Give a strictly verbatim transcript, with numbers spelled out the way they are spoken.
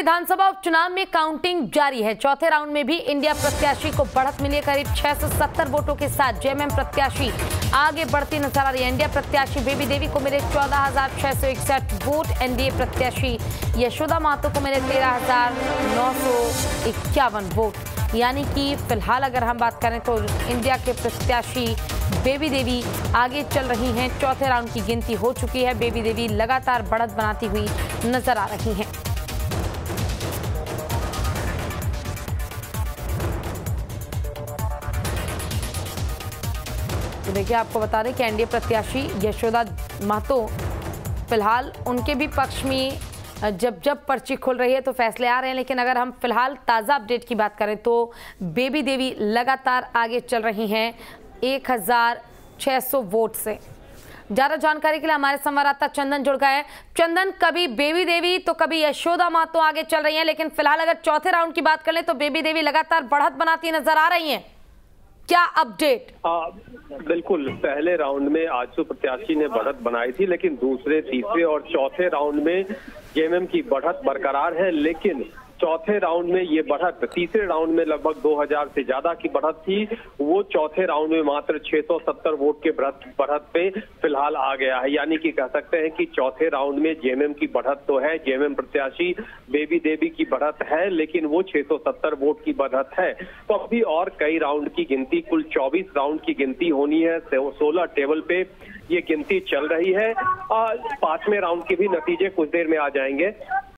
विधानसभा उपचुनाव में काउंटिंग जारी है। चौथे राउंड में भी इंडिया प्रत्याशी को बढ़त मिली। करीब छह सौ सत्तर वोटों के साथ जेएमएम प्रत्याशी आगे बढ़ती नजर आ रही है। इंडिया प्रत्याशी बेबी देवी को मिले चौदह हजार छह सौ इकसठ वोट। एनडीए प्रत्याशी यशोदा महतो को मिले तेरह हजार नौ सौ इक्यावन वोट। यानी कि फिलहाल अगर हम बात करें तो इंडिया के प्रत्याशी बेबी देवी आगे चल रही हैं। चौथे राउंड की गिनती हो चुकी है। बेबी देवी लगातार बढ़त बनाती हुई नजर आ रही हैं। तो देखिए, आपको बता दें कि एनडीए प्रत्याशी यशोदा महतो फिलहाल उनके भी पक्ष में जब जब पर्ची खुल रही है तो फैसले आ रहे हैं। लेकिन अगर हम फिलहाल ताज़ा अपडेट की बात करें तो बेबी देवी लगातार आगे चल रही हैं एक हज़ार छह सौ वोट से। ज़्यादा जानकारी के लिए हमारे संवाददाता चंदन जुड़ गए हैं। चंदन, कभी बेबी देवी तो कभी यशोदा महतो आगे चल रही हैं, लेकिन फिलहाल अगर चौथे राउंड की बात कर लें तो बेबी देवी लगातार बढ़त बनाती नजर आ रही हैं। क्या अपडेट? आ, बिल्कुल, पहले राउंड में आजसू प्रत्याशी ने बढ़त बनाई थी, लेकिन दूसरे, तीसरे और चौथे राउंड में जेएमएम की बढ़त बरकरार है। लेकिन चौथे राउंड में ये बढ़त, तीसरे राउंड में लगभग दो हज़ार से ज्यादा की बढ़त थी, वो चौथे राउंड में मात्र छह सौ सत्तर वोट के बढ़त बढ़त पे फिलहाल आ गया है। यानी कि कह सकते हैं कि चौथे राउंड में जेएमएम की बढ़त तो है, जेएमएम प्रत्याशी बेबी देवी की बढ़त है, लेकिन वो छह सौ सत्तर वोट की बढ़त है। तो अभी और कई राउंड की गिनती, कुल चौबीस राउंड की गिनती होनी है। सोलह टेबल पे ये गिनती चल रही है। पांचवें राउंड के भी नतीजे कुछ देर में आ जाएंगे।